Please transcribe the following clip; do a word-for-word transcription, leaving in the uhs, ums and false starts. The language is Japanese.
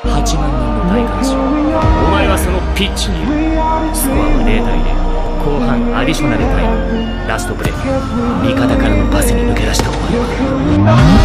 はちまんにんの大観衆。お前はそのピッチにいる。スコアはゼロたいゼロ。後半アディショナルタイムラストプレー。味方からのパスに抜け出したお前は